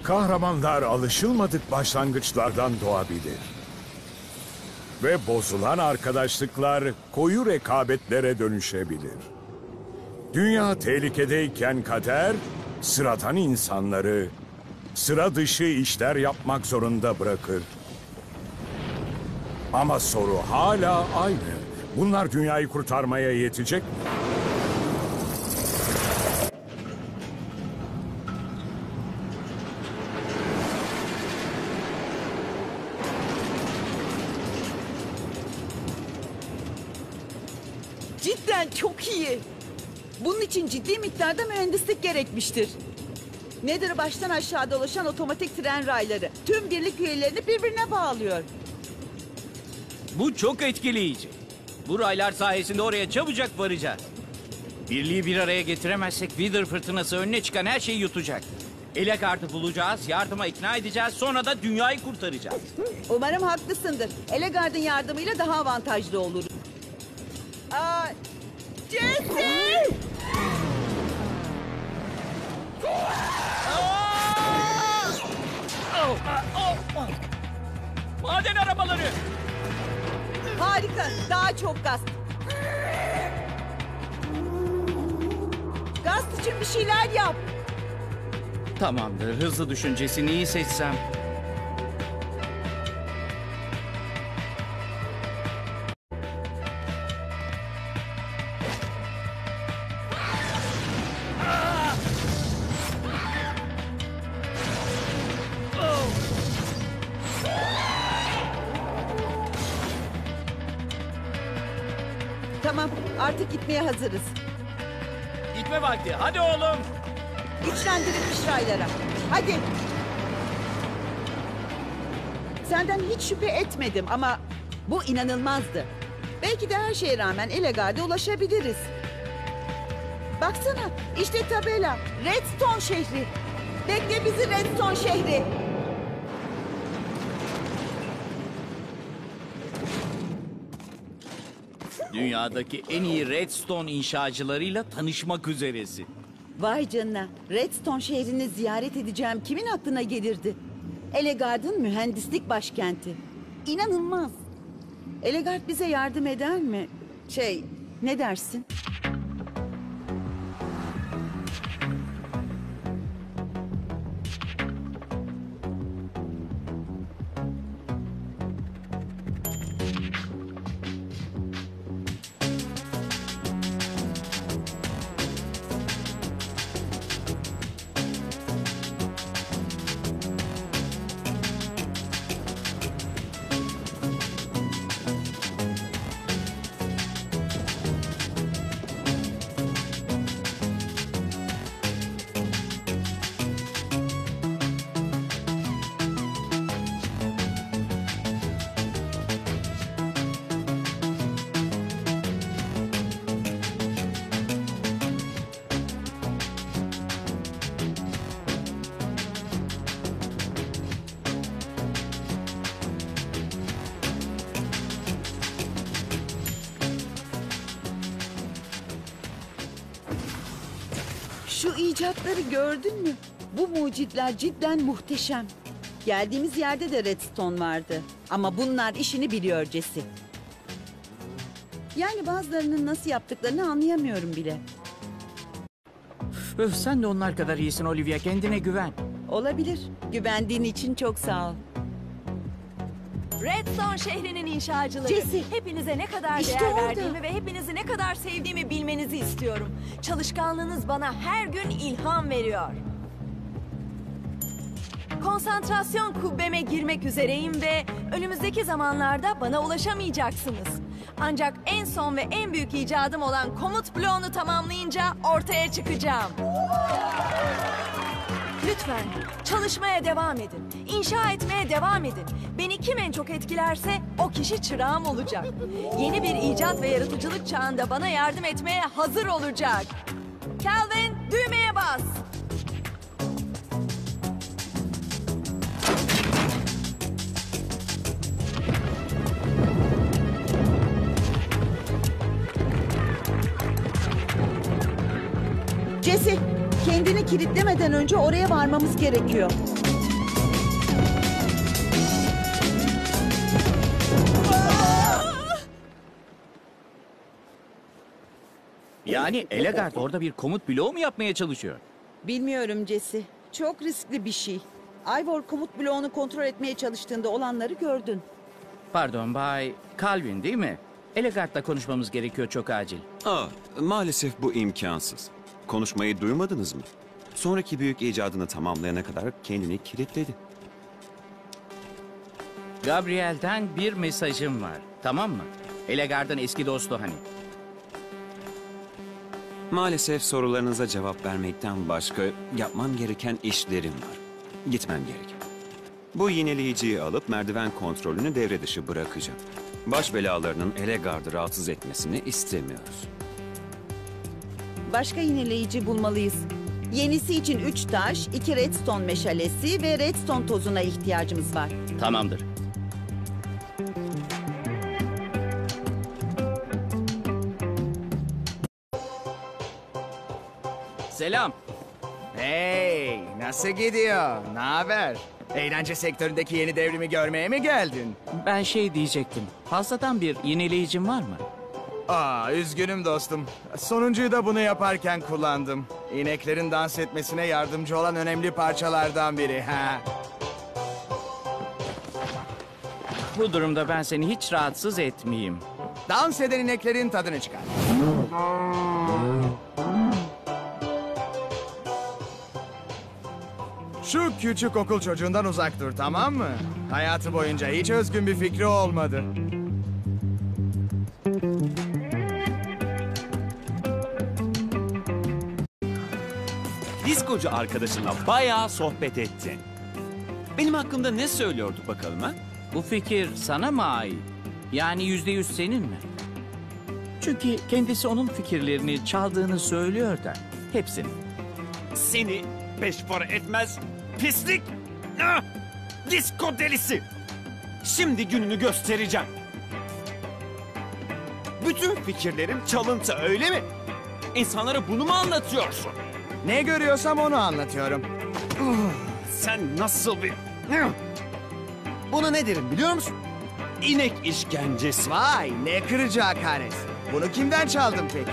Kahramanlar alışılmadık başlangıçlardan doğabilir. Ve bozulan arkadaşlıklar koyu rekabetlere dönüşebilir. Dünya tehlikedeyken kader, sıradan insanları sıra dışı işler yapmak zorunda bırakır. Ama soru hala aynı. Bunlar dünyayı kurtarmaya yetecek mi? Cidden çok iyi. Bunun için ciddi miktarda mühendislik gerekmiştir. Nether'ı baştan aşağı dolaşan otomatik tren rayları tüm birlik üyelerini birbirine bağlıyor. Bu çok etkileyici. Bu raylar sayesinde oraya çabucak varacağız. Birliği bir araya getiremezsek Wither fırtınası önüne çıkan her şeyi yutacak. Elegard'ı bulacağız, yardıma ikna edeceğiz, sonra da dünyayı kurtaracağız. Umarım haklısındır. Elegard'ın yardımıyla daha avantajlı olur. Jesse! Maden arabaları! Harika, daha çok gaz. Gaz için bir şeyler yap. Tamamdır, hızlı düşüncesini iyi seçsem. Tamam, artık gitmeye hazırız. Gitme vakti, hadi oğlum! Güçlendirilmiş raylara. Hadi. Senden hiç şüphe etmedim ama bu inanılmazdı. Belki de her şeye rağmen Elegard'a ulaşabiliriz. Baksana, işte tabela. Redstone şehri. Bekle bizi Redstone şehri. Dünyadaki en iyi Redstone inşacılarıyla tanışmak üzeresi. Vay canına. Redstone şehrini ziyaret edeceğim kimin aklına gelirdi? Elegard'ın mühendislik başkenti. İnanılmaz. Elegard bize yardım eder mi? Ne dersin? Şu icatları gördün mü? Bu mucitler cidden muhteşem. Geldiğimiz yerde de redstone vardı. Ama bunlar işini biliyor Jesse. Yani bazılarının nasıl yaptıklarını anlayamıyorum bile. Öf, sen de onlar kadar iyisin Olivia, kendine güven. Olabilir. Güvendiğin için çok sağ ol. Redstone şehrinin inşacıları. Jesse, hepinize ne kadar işte değer orada. verdiğimi ve hepinizi ne kadar sevdiğimi bilmenizi istiyorum. Çalışkanlığınız bana her gün ilham veriyor. Konsantrasyon kubbeme girmek üzereyim ve önümüzdeki zamanlarda bana ulaşamayacaksınız. Ancak en son ve en büyük icadım olan komut bloğunu tamamlayınca ortaya çıkacağım. Lütfen çalışmaya devam edin. İnşa etmeye devam edin. Beni kim en çok etkilerse o kişi çırağım olacak. Yeni bir icat ve yaratıcılık çağında bana yardım etmeye hazır olacak. Calvin, düğmeye bas. Jesse, kendini kilitlemeden önce oraya varmamız gerekiyor. Yani Elegard orada bir komut bloğu mu yapmaya çalışıyor? Bilmiyorum Jesse. Çok riskli bir şey. Ivor komut bloğunu kontrol etmeye çalıştığında olanları gördün. Pardon Bay Calvin değil mi? Elegard'la konuşmamız gerekiyor çok acil. Maalesef bu imkansız. Konuşmayı duymadınız mı? Sonraki büyük icadını tamamlayana kadar kendini kilitledi. Gabriel'den bir mesajım var. Tamam mı? Elegard'ın eski dostu hani. Maalesef sorularınıza cevap vermekten başka yapmam gereken işlerim var. Gitmem gerek. Bu yineleyiciyi alıp merdiven kontrolünü devre dışı bırakacağım. Baş belalarının Elegard'ı rahatsız etmesini istemiyoruz. Başka yineleyici bulmalıyız. Yenisi için 3 taş, 2 redstone meşalesi ve redstone tozuna ihtiyacımız var. Tamamdır. Selam. Hey, nasıl gidiyor? Ne haber? Eğlence sektöründeki yeni devrimi görmeye mi geldin? Ben şey diyecektim. Fazladan bir yineleyicim var mı? Üzgünüm dostum. Sonuncuyu da bunu yaparken kullandım. İneklerin dans etmesine yardımcı olan önemli parçalardan biri. Ha. Bu durumda ben seni hiç rahatsız etmeyeyim. Dans eden ineklerin tadını çıkar. Şu küçük okul çocuğundan uzak dur, tamam mı? Hayatı boyunca hiç özgün bir fikri olmadı. Diskocu arkadaşınla bayağı sohbet ettin. Benim hakkımda ne söylüyordu bakalım ha? Bu fikir sana mı ait? Yani %100 senin mi? Çünkü kendisi onun fikirlerini çaldığını söylüyor da. Hepsini. Seni beş para etmez pislik! Ah! Disko delisi! Şimdi gününü göstereceğim. Bütün fikirlerim çalıntı, öyle mi? İnsanlara bunu mu anlatıyorsun? Ne görüyorsam onu anlatıyorum. Sen nasıl bir... Buna ne derim biliyor musun? İnek işkencesi. Vay, ne kırıcı hakaret. Bunu kimden çaldın peki?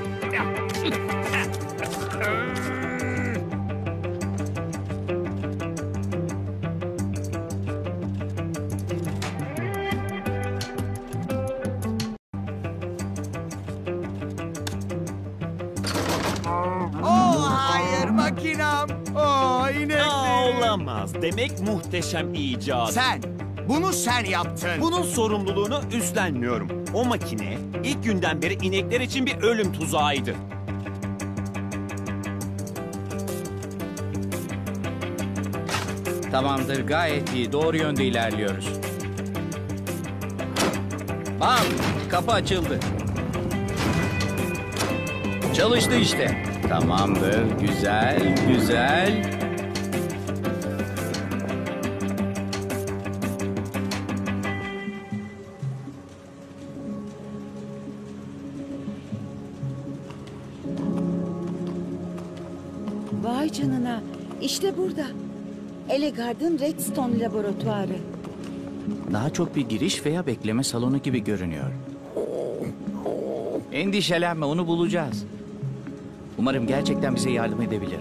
Hayır makinam. İneklerim. Olamaz. Demek muhteşem icat. Bunu sen yaptın. Bunun sorumluluğunu üstlenmiyorum. O makine ilk günden beri inekler için bir ölüm tuzağıydı. Tamamdır, gayet iyi. Doğru yönde ilerliyoruz. Bam! Kapı açıldı. Çalıştı işte. Tamamdır. Güzel, güzel. Vay canına. İşte burada. Elegard'ın Redstone laboratuvarı. Daha çok bir giriş veya bekleme salonu gibi görünüyor. Endişelenme, onu bulacağız. Umarım gerçekten bize yardım edebilir.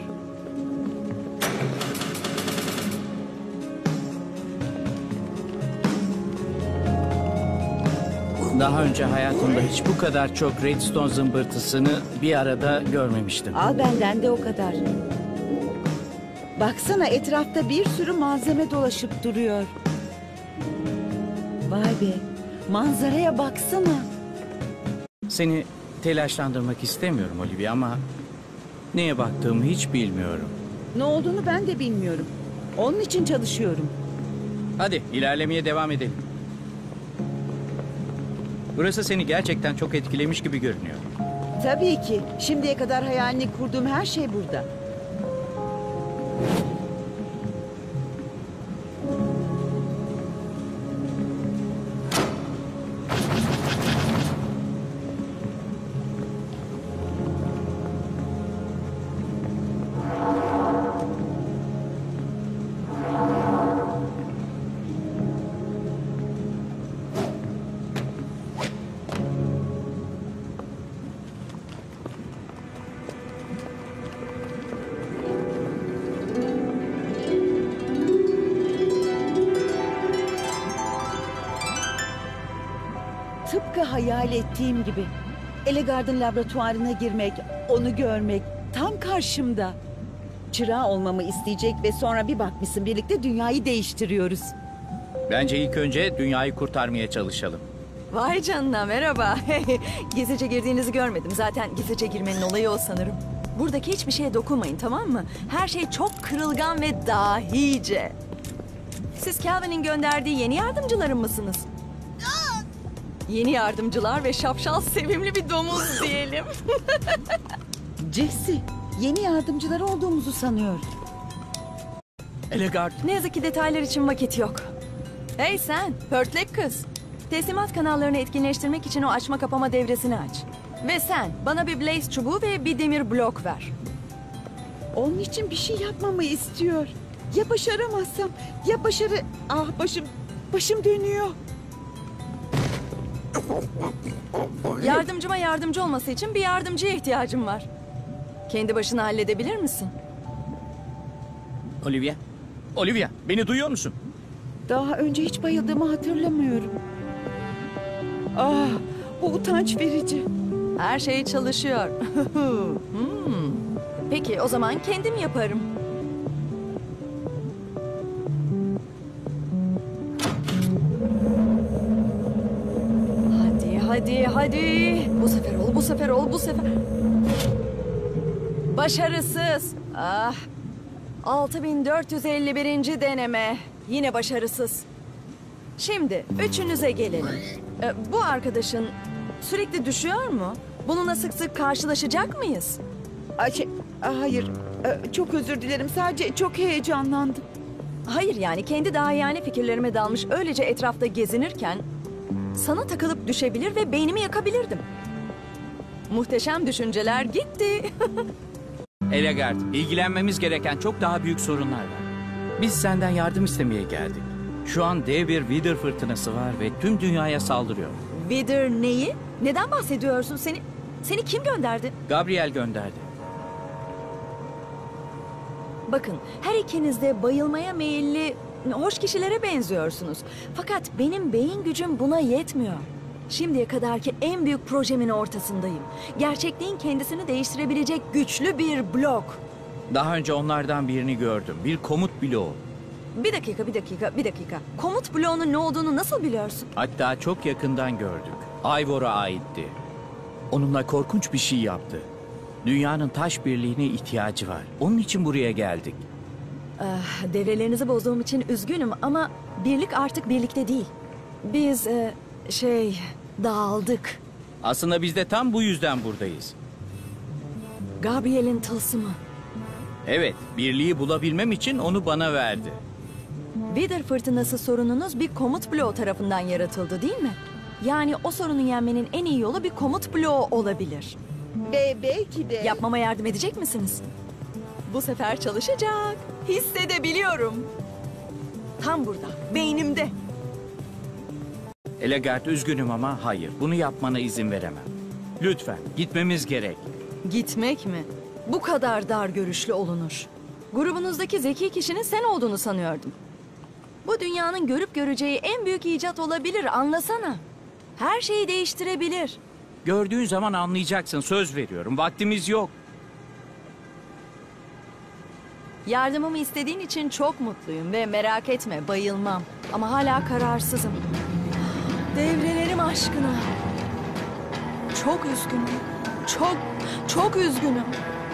Daha önce hayatımda hiç bu kadar çok redstone zımbırtısını bir arada görmemiştim. Al benden de o kadar. Baksana, etrafta bir sürü malzeme dolaşıp duruyor. Vay be, manzaraya baksana. Seni telaşlandırmak istemiyorum Olivia ama neye baktığımı hiç bilmiyorum. Ne olduğunu ben de bilmiyorum. Onun için çalışıyorum. Hadi ilerlemeye devam edelim. Burası seni gerçekten çok etkilemiş gibi görünüyor. Tabii ki. Şimdiye kadar hayalini kurduğum her şey burada. hayal ettiğim gibi. Elegard'ın laboratuvarına girmek, onu görmek tam karşımda. Çırağı olmamı isteyecek ve sonra bir bakmışsın birlikte dünyayı değiştiriyoruz. Bence ilk önce dünyayı kurtarmaya çalışalım. Vay canına, merhaba. Gizlice girdiğinizi görmedim. Zaten gizlice girmenin olayı o sanırım. Buradaki hiçbir şeye dokunmayın, tamam mı? Her şey çok kırılgan ve dahice. Siz Calvin'in gönderdiği yeni yardımcılarım mısınız? Yeni yardımcılar ve şapşal sevimli bir domuz diyelim. Jesse, yeni yardımcılar olduğumuzu sanıyor. Elegard, Ne yazık ki detaylar için vakit yok. Hey sen, pörtlek kız. Teslimat kanallarını etkinleştirmek için o açma kapama devresini aç. Ve sen, bana bir blaze çubuğu ve bir demir blok ver. Onun için bir şey yapmamı istiyor. Ya başaramazsam, ya başarı... Ah başım dönüyor. Yardımcıma yardımcı olması için bir yardımcıya ihtiyacım var. Kendi başına halledebilir misin? Olivia. Olivia, beni duyuyor musun? Daha önce hiç bayıldığımı hatırlamıyorum. Ah, bu utanç verici. Her şey çalışıyor. Peki o zaman kendim yaparım. Hadi. Bu sefer ol, bu sefer. Başarısız. Ah. 6451. deneme. Yine başarısız. Şimdi üçünüze gelelim. Bu arkadaşın sürekli düşüyor mu? Bununla sık sık karşılaşacak mıyız? Hayır, çok özür dilerim. Sadece çok heyecanlandım. Hayır, yani kendi dahiyane fikirlerime dalmış öylece etrafta gezinirken sana takılıp düşebilir ve beynimi yakabilirdim. Muhteşem düşünceler gitti. Elegard, ilgilenmemiz gereken çok daha büyük sorunlar var. Biz senden yardım istemeye geldik. Şu an dev bir Wither fırtınası var ve tüm dünyaya saldırıyor. Wither neyi? Neden bahsediyorsun? Seni kim gönderdi? Gabriel gönderdi. Bakın, her ikiniz de bayılmaya meyilli, hoş kişilere benziyorsunuz. Fakat benim beyin gücüm buna yetmiyor. Şimdiye kadarki en büyük projemin ortasındayım. Gerçekliğin kendisini değiştirebilecek güçlü bir blok. Daha önce onlardan birini gördüm. Bir komut bloğu. Bir dakika. Komut bloğunun ne olduğunu nasıl biliyorsun? Hatta çok yakından gördük. Ivor'a aitti. Onunla korkunç bir şey yaptı. Dünyanın taş birliğine ihtiyacı var. Onun için buraya geldik. Devrelerinizi bozduğum için üzgünüm ama birlik artık birlikte değil. Biz dağıldık. Aslında biz de tam bu yüzden buradayız. Gabriel'in tılsımı. Evet, birliği bulabilmem için onu bana verdi. Wither fırtınası sorununuz bir komut bloğu tarafından yaratıldı değil mi? Yani o sorunu yenmenin en iyi yolu bir komut bloğu olabilir. Ve belki de... Yapmama yardım edecek misiniz? Bu sefer çalışacak. Hissedebiliyorum. Tam burada, beynimde. Elegard, üzgünüm ama hayır. Bunu yapmana izin veremem. Lütfen, gitmemiz gerek. Gitmek mi? Bu kadar dar görüşlü olunur. Grubunuzdaki zeki kişinin sen olduğunu sanıyordum. Bu dünyanın görüp göreceği en büyük icat olabilir, anlasana. Her şeyi değiştirebilir. Gördüğün zaman anlayacaksın, söz veriyorum. Vaktimiz yok. Yardımımı istediğin için çok mutluyum ve merak etme, bayılmam. Ama hala kararsızım. Devrelerim aşkına. Çok üzgünüm. Çok üzgünüm.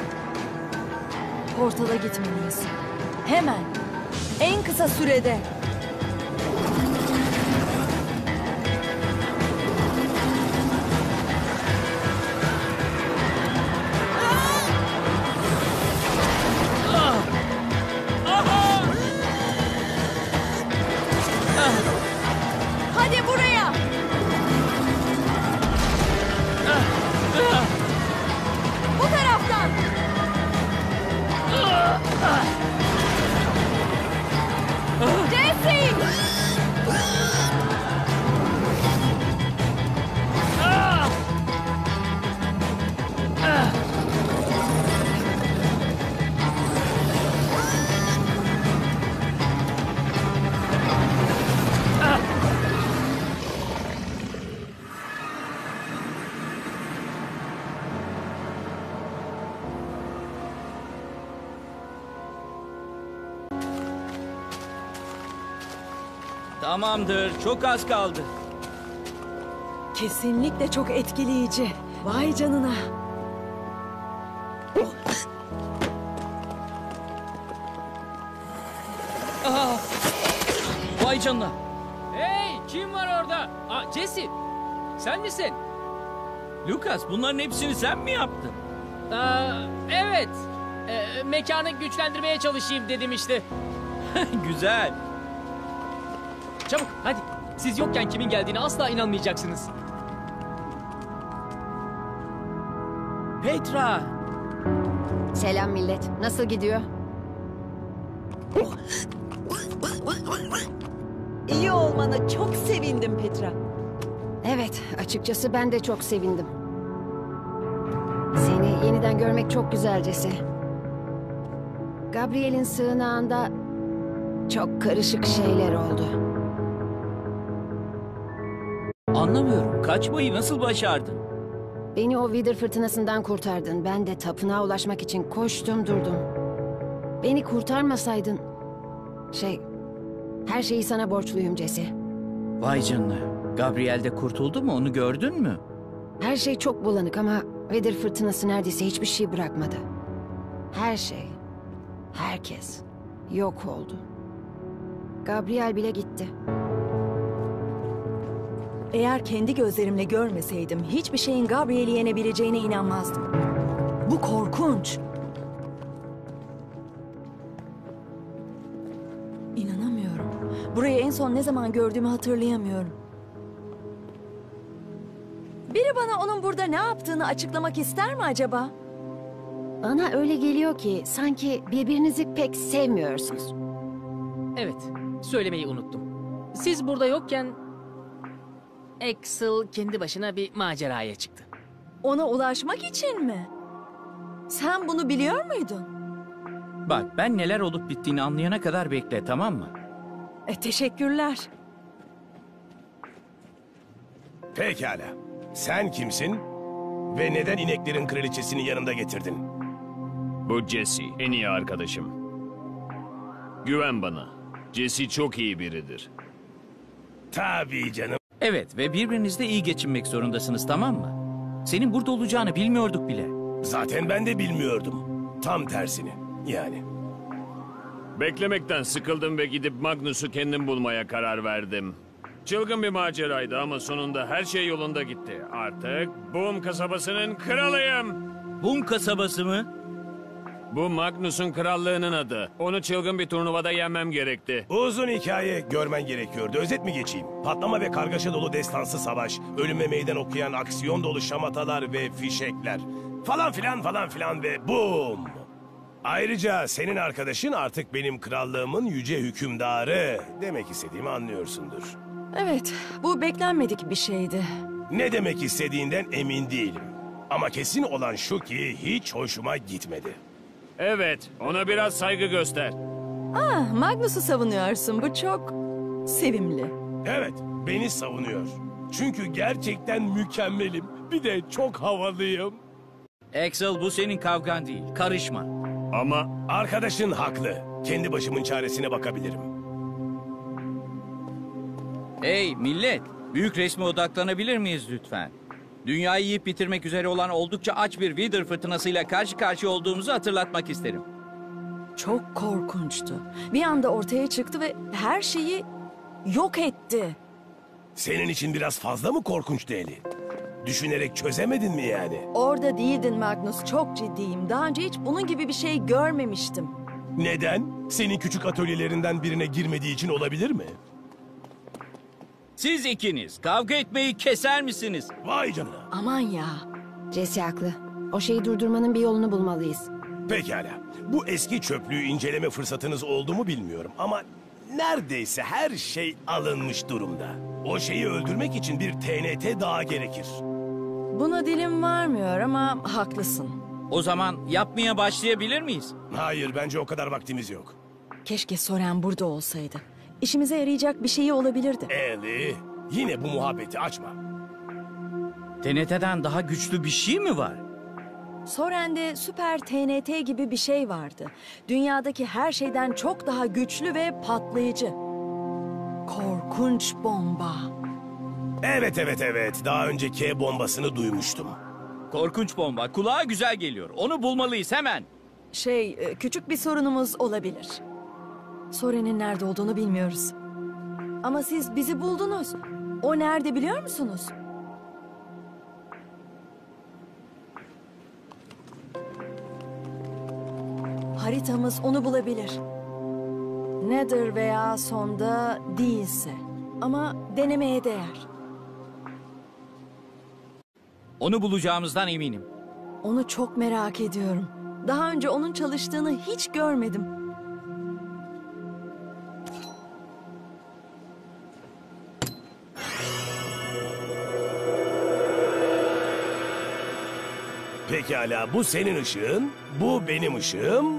Portala gitmeliyiz. Hemen. En kısa sürede. Hadi buraya. Bu taraftan. Jesse! Tamamdır, çok az kaldı. Kesinlikle çok etkileyici. Vay canına. Vay canına. Hey, kim var orada? Aa, Jesse, sen misin? Lucas, bunların hepsini sen mi yaptın? Evet. Mekanı güçlendirmeye çalışayım dedim işte. Güzel. Çabuk, hadi. Siz yokken kimin geldiğine asla inanmayacaksınız. Petra. Selam millet. Nasıl gidiyor? İyi olmana çok sevindim Petra. Evet, açıkçası ben de çok sevindim. Seni yeniden görmek çok güzel Jesse. Gabriel'in sığınağında çok karışık şeyler oldu. Anlamıyorum. Kaçmayı nasıl başardın? Beni o Wither fırtınasından kurtardın. Ben de tapınağa ulaşmak için koştum durdum. Beni kurtarmasaydın... Her şeyi sana borçluyum Jesse. Vay canına. Gabriel de kurtuldu mu? Onu gördün mü? Her şey çok bulanık ama Wither fırtınası neredeyse hiçbir şey bırakmadı. Her şey, herkes yok oldu. Gabriel bile gitti. Eğer kendi gözlerimle görmeseydim hiçbir şeyin Gabriel'i yenebileceğine inanmazdım. Bu korkunç. İnanamıyorum. Burayı en son ne zaman gördüğümü hatırlayamıyorum. Biri bana onun burada ne yaptığını açıklamak ister mi acaba? Bana öyle geliyor ki sanki birbirinizi pek sevmiyorsunuz. Evet, söylemeyi unuttum. Siz burada yokken... Axel kendi başına bir maceraya çıktı. Ona ulaşmak için mi? Sen bunu biliyor muydun? Bak, ben neler olup bittiğini anlayana kadar bekle, tamam mı? Teşekkürler. Pekala. Sen kimsin? Ve neden ineklerin kraliçesini yanında getirdin? Bu Jesse, en iyi arkadaşım. Güven bana. Jesse çok iyi biridir. Tabii canım. Evet ve birbirinizle iyi geçinmek zorundasınız, tamam mı? Senin burada olacağını bilmiyorduk bile. Zaten ben de bilmiyordum. Tam tersini. Yani. Beklemekten sıkıldım ve gidip Magnus'u kendim bulmaya karar verdim. Çılgın bir maceraydı ama sonunda her şey yolunda gitti. Artık Boom kasabasının kralıyım. Boom kasabası mı? Bu Magnus'un krallığının adı. Onu çılgın bir turnuvada yenmem gerekti. Uzun hikaye görmen gerekiyordu. Özet mi geçeyim? Patlama ve kargaşa dolu destansı savaş, ölüme meydan okuyan aksiyon dolu şamatalar ve fişekler. Falan filan ve boom! Ayrıca senin arkadaşın artık benim krallığımın yüce hükümdarı. Demek istediğimi anlıyorsundur. Evet, bu beklenmedik bir şeydi. Ne demek istediğinden emin değilim. Ama kesin olan şu ki hiç hoşuma gitmedi. Evet, ona biraz saygı göster. Magnus'u savunuyorsun. Bu çok sevimli. Evet, beni savunuyor. Çünkü gerçekten mükemmelim. Bir de çok havalıyım. Axel, bu senin kavgan değil. Karışma. Ama Arkadaşın haklı. Kendi başımın çaresine bakabilirim. Hey millet, büyük resme odaklanabilir miyiz lütfen? Dünyayı yiyip bitirmek üzere olan oldukça aç bir Wither fırtınasıyla karşı karşıya olduğumuzu hatırlatmak isterim. Çok korkunçtu. Bir anda ortaya çıktı ve her şeyi yok etti. Senin için biraz fazla mı korkunçtu Eli? Düşünerek çözemedin mi yani? Orada değildin Magnus. Çok ciddiyim. Daha önce hiç bunun gibi bir şey görmemiştim. Neden? Senin küçük atölyelerinden birine girmediği için olabilir mi? Siz ikiniz kavga etmeyi keser misiniz? Vay canına. Aman ya. Jesse haklı. O şeyi durdurmanın bir yolunu bulmalıyız. Pekala. Bu eski çöplüğü inceleme fırsatınız oldu mu bilmiyorum ama neredeyse her şey alınmış durumda. O şeyi öldürmek için bir TNT daha gerekir. Buna dilim varmıyor ama haklısın. O zaman yapmaya başlayabilir miyiz? Hayır, bence o kadar vaktimiz yok. Keşke Soren burada olsaydı. İşimize yarayacak bir şeyi olabilirdi. Eli, yine bu muhabbeti açma. TNT'den daha güçlü bir şey mi var? Soren'de süper TNT gibi bir şey vardı. Dünyadaki her şeyden çok daha güçlü ve patlayıcı. Korkunç bomba. Evet. Daha önce K bombasını duymuştum. Korkunç bomba. Kulağa güzel geliyor. Onu bulmalıyız hemen. Küçük bir sorunumuz olabilir. Soren'in nerede olduğunu bilmiyoruz. Ama siz bizi buldunuz. O nerede biliyor musunuz? Haritamız onu bulabilir. Nether veya sonda değilse. Ama denemeye değer. Onu bulacağımızdan eminim. Onu çok merak ediyorum. Daha önce onun çalıştığını hiç görmedim. Pekala, bu senin ışığın, bu benim ışığım.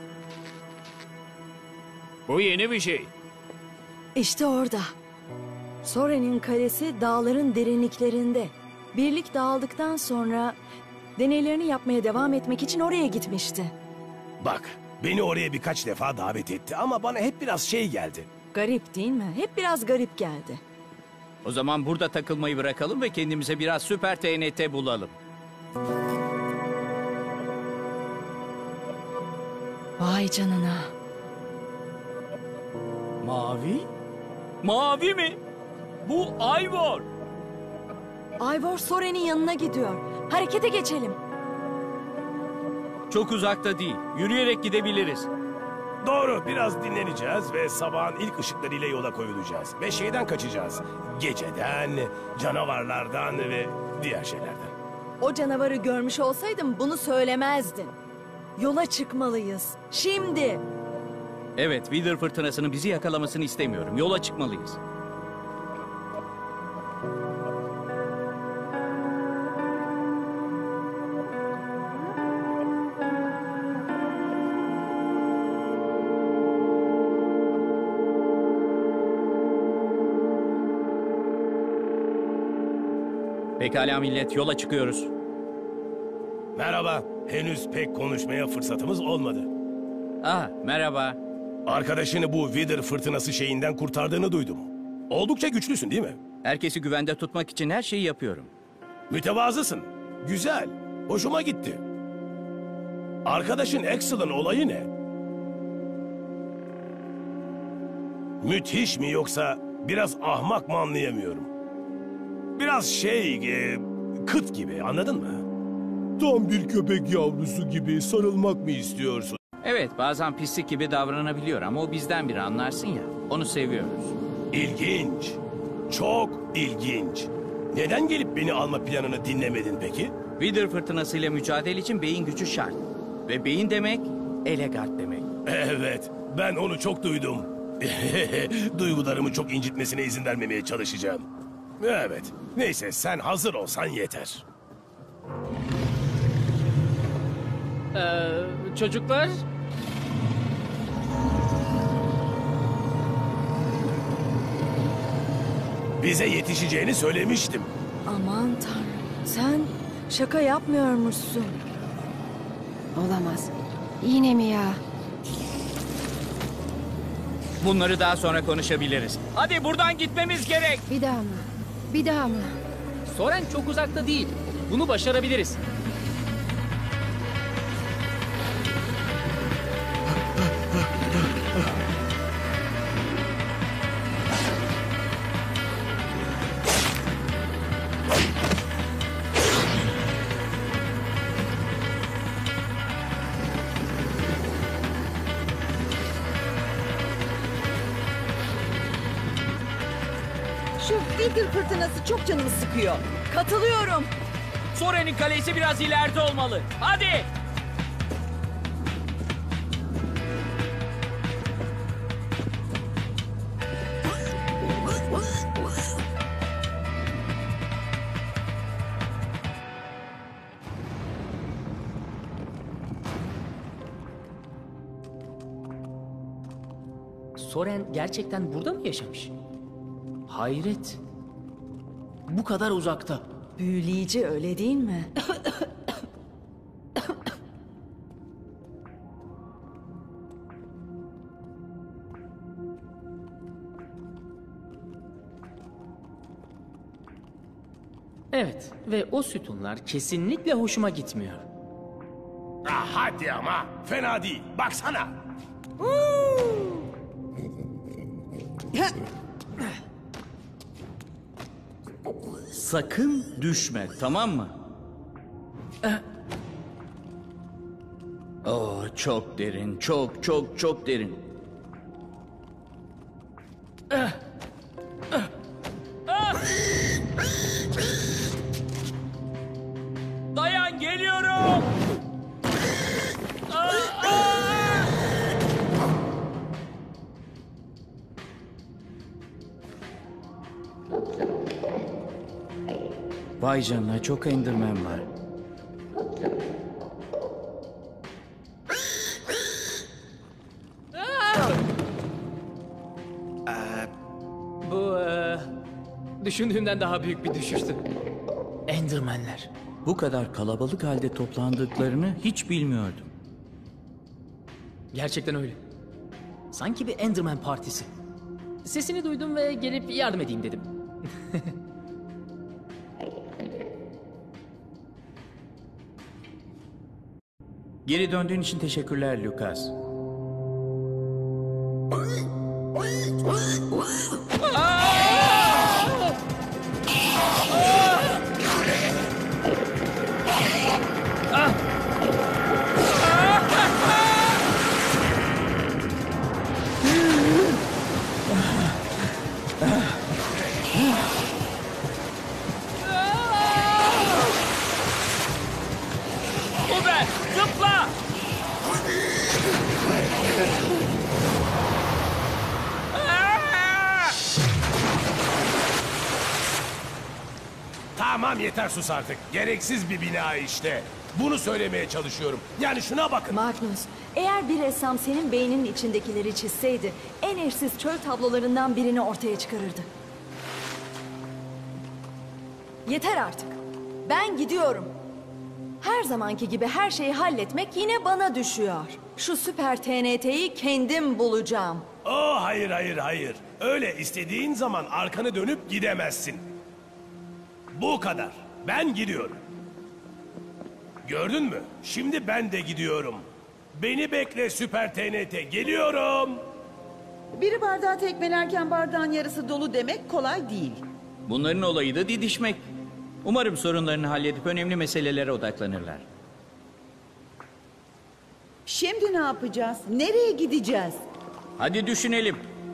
Bu yeni bir şey. İşte orada. Soren'in kalesi dağların derinliklerinde. Birlik dağıldıktan sonra deneylerini yapmaya devam etmek için oraya gitmişti. Bak, beni oraya birkaç defa davet etti ama bana hep biraz şey geldi. Garip değil mi? Hep biraz garip geldi. O zaman burada takılmayı bırakalım ve kendimize biraz süper TNT bulalım. Vay canına. Mavi? Mavi mi? Bu Ivor. Ivor Soren'in yanına gidiyor. Harekete geçelim. Çok uzakta değil. Yürüyerek gidebiliriz. Doğru, biraz dinleneceğiz ve sabahın ilk ışıklarıyla yola koyulacağız. Ve şeyden kaçacağız. Geceden, canavarlardan ve diğer şeylerden. O canavarı görmüş olsaydım bunu söylemezdin. Yola çıkmalıyız. Şimdi. Evet, Wither fırtınasının bizi yakalamasını istemiyorum. Yola çıkmalıyız. Pekala millet, yola çıkıyoruz. Merhaba, henüz pek konuşmaya fırsatımız olmadı. Merhaba. Arkadaşını bu Wither fırtınası şeyinden kurtardığını duydum. Oldukça güçlüsün değil mi? Herkesi güvende tutmak için her şeyi yapıyorum. Mütevazısın. Güzel. Hoşuma gitti. Arkadaşın Axel'ın olayı ne? Müthiş mi yoksa biraz ahmak mı anlayamıyorum. Biraz kıt gibi, anladın mı? Tam bir köpek yavrusu gibi sarılmak mı istiyorsun? Evet, bazen pislik gibi davranabiliyor ama o bizden biri, anlarsın ya. Onu seviyoruz. İlginç. Çok ilginç. Neden gelip beni alma planını dinlemedin peki? Wither fırtınasıyla mücadele için beyin gücü şart. Ve beyin demek, Elegard demek. Evet, ben onu çok duydum. Duygularımı çok incitmesine izin vermemeye çalışacağım. Evet, neyse sen hazır olsan yeter. Çocuklar, Bize yetişeceğini söylemiştim. Aman tanrım. Sen şaka yapmıyormuşsun. Olamaz. Yine mi ya? Bunları daha sonra konuşabiliriz. Hadi buradan gitmemiz gerek. Bir daha mı? Bir daha mı? Soren çok uzakta değil. Bunu başarabiliriz. Şu Wither fırtınası çok canımı sıkıyor. Katılıyorum. Soren'in kalesi biraz ileride olmalı. Hadi. Soren gerçekten burada mı yaşamış? Hayret. Bu kadar uzakta. Büyüleyici öyle değil mi? Evet ve o sütunlar kesinlikle hoşuma gitmiyor. Ah, hadi ama. Fena değil. Baksana. Sakın düşme, tamam mı? Oh, çok derin, çok çok çok derin. Dayan, geliyorum. Vay canına, çok Enderman var. Bu düşündüğümden daha büyük bir düşüştü. Enderman'ler. Bu kadar kalabalık halde toplandıklarını hiç bilmiyordum. Gerçekten öyle. Sanki bir Enderman partisi. Sesini duydum ve gelip yardım edeyim dedim. Geri döndüğün için teşekkürler Lucas. Uber, zıpla! Tamam, yeter, sus artık. Gereksiz bir bina işte. Bunu söylemeye çalışıyorum. Yani şuna bakın. Magnus, eğer bir ressam senin beyninin içindekileri çizseydi, en eşsiz çöl tablolarından birini ortaya çıkarırdı. Yeter artık. Ben gidiyorum. Her zamanki gibi her şeyi halletmek yine bana düşüyor. Şu süper TNT'yi kendim bulacağım. Oh, hayır, hayır, hayır. Öyle istediğin zaman arkanı dönüp gidemezsin. Bu kadar. Ben gidiyorum. Gördün mü? Şimdi ben de gidiyorum. Beni bekle süper TNT. Geliyorum. Biri bardağı tekmelerken bardağın yarısı dolu demek kolay değil. Bunların olayı da didişmek. Umarım sorunlarını halledip önemli meselelere odaklanırlar. Şimdi ne yapacağız? Nereye gideceğiz? Hadi düşünelim.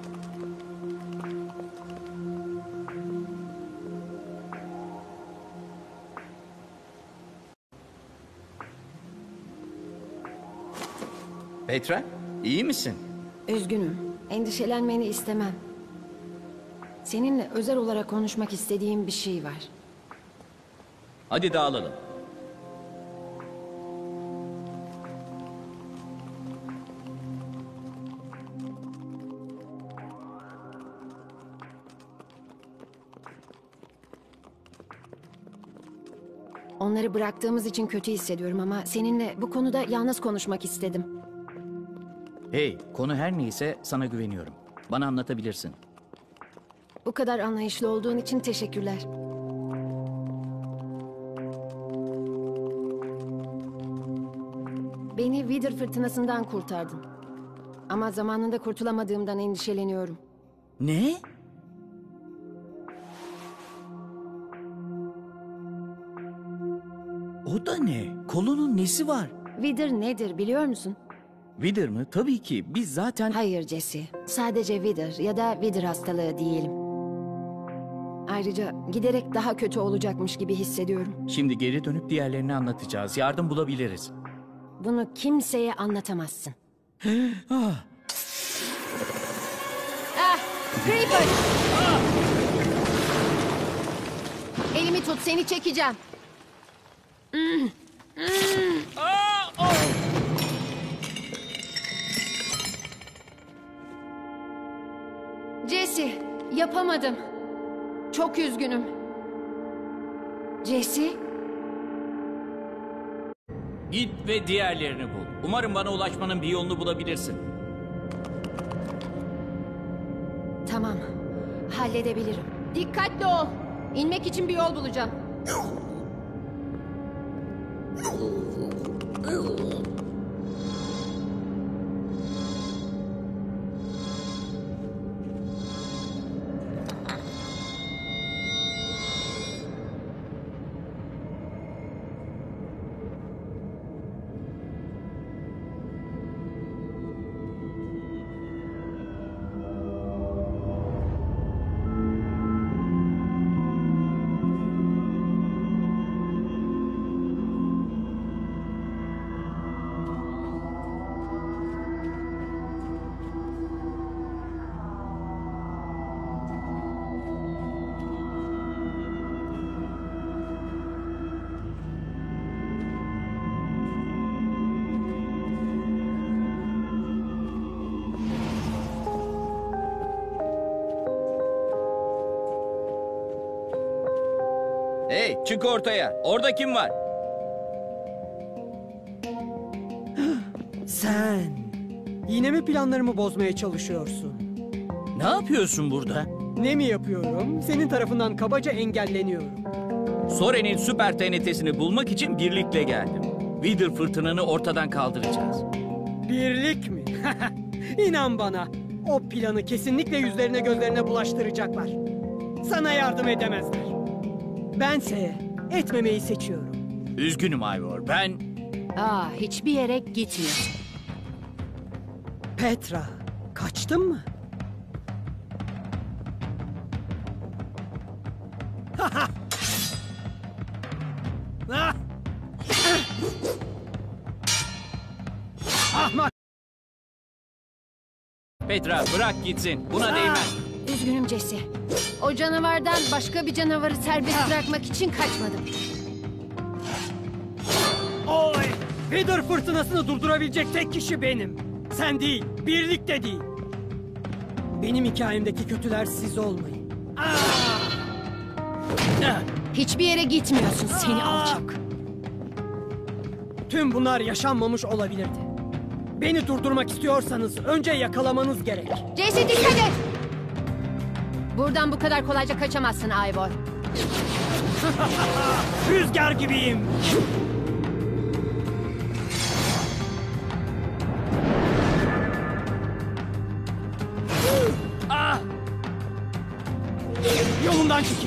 Petra, iyi misin? Üzgünüm. Endişelenmeni istemem. Seninle özel olarak konuşmak istediğim bir şey var. Hadi dağılalım. Onları bıraktığımız için kötü hissediyorum ama seninle bu konuda yalnız konuşmak istedim. Hey, konu her neyse sana güveniyorum. Bana anlatabilirsin. Bu kadar anlayışlı olduğun için teşekkürler. Beni Wither fırtınasından kurtardın. Ama zamanında kurtulamadığımdan endişeleniyorum. Ne? O da ne? Kolunun nesi var? Wither nedir biliyor musun? Wither mı? Tabii ki. Biz zaten... Hayır Jesse. Sadece Wither ya da Wither hastalığı diyelim. Ayrıca giderek daha kötü olacakmış gibi hissediyorum. Şimdi geri dönüp diğerlerini anlatacağız. Yardım bulabiliriz. Bunu kimseye anlatamazsın. Ah, Creeper! Elimi tut, seni çekeceğim. Jesse, yapamadım. Çok üzgünüm. Jesse? Git ve diğerlerini bul. Umarım bana ulaşmanın bir yolunu bulabilirsin. Tamam, halledebilirim. Dikkatli ol. İnmek için bir yol bulacağım. Hey, çık ortaya. Orada kim var? Sen yine mi planlarımı bozmaya çalışıyorsun? Ne yapıyorsun burada? Ne mi yapıyorum? Senin tarafından kabaca engelleniyorum. Soren'in süper TNT'sini bulmak için birlikle geldim. Wither fırtınanı ortadan kaldıracağız. Birlik mi? İnan bana, o planı kesinlikle yüzlerine gözlerine bulaştıracaklar. Sana yardım edemezler. Bense etmemeyi seçiyorum. Üzgünüm Ivor, ben... Hiçbir yere gitmiyorsun. Petra, kaçtın mı? Ahmak! Petra bırak gitsin, buna değmez. Üzgünüm Jesse. O canavardan başka bir canavarı serbest bırakmak için kaçmadım. Oy! Wither fırtınasını durdurabilecek tek kişi benim. Sen değil, birlikte değil. Benim hikayemdeki kötüler siz olmayın. Hiçbir yere gitmiyorsun seni alçak. Tüm bunlar yaşanmamış olabilirdi. Beni durdurmak istiyorsanız önce yakalamanız gerek. Jesse dikkat et! Buradan bu kadar kolayca kaçamazsın Ivor. Rüzgar gibiyim. Yolundan çekil.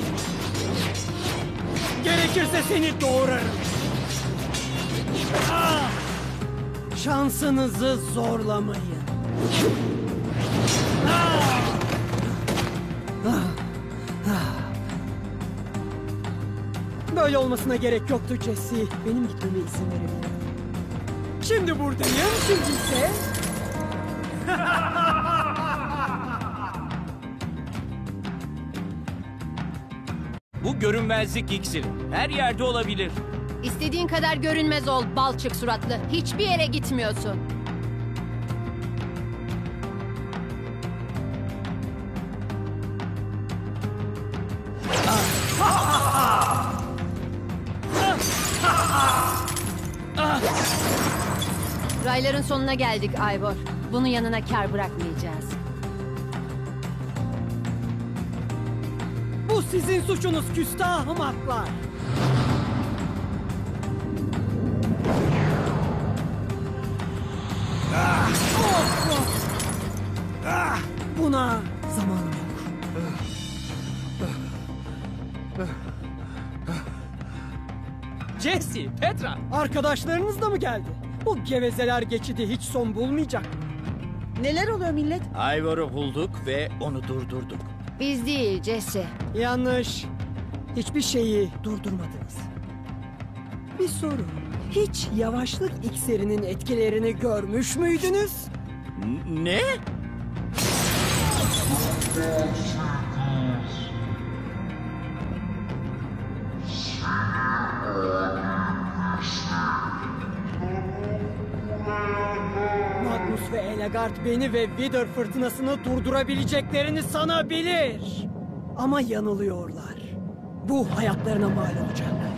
Gerekirse seni doğurarım. Şansınızı zorlamayın. Böyle olmasına gerek yoktu Jesse. Benim gitmeme izin verebilirim. Şimdi buradayım, şimdi ise... Bu görünmezlik iksiri. Her yerde olabilir. İstediğin kadar görünmez ol balçık suratlı. Hiçbir yere gitmiyorsun. Rayların sonuna geldik Ivor. Bunu yanına kar bırakmayacağız. Bu sizin suçunuz küstah ahmaklar. Buna zamanım yok. Jesse, Petra. Arkadaşlarınız da mı geldi? Bu gevezeler geçidi hiç son bulmayacak mı? Neler oluyor millet? Ivor'u bulduk ve onu durdurduk. Biz değil Jesse. Yanlış. Hiçbir şeyi durdurmadınız. Bir soru. Hiç yavaşlık iksirinin etkilerini görmüş müydünüz? Ne? Magnus ve Elegard beni ve Wither fırtınasını durdurabileceklerini sanabilir. Ama yanılıyorlar. Bu hayatlarına mal olacak.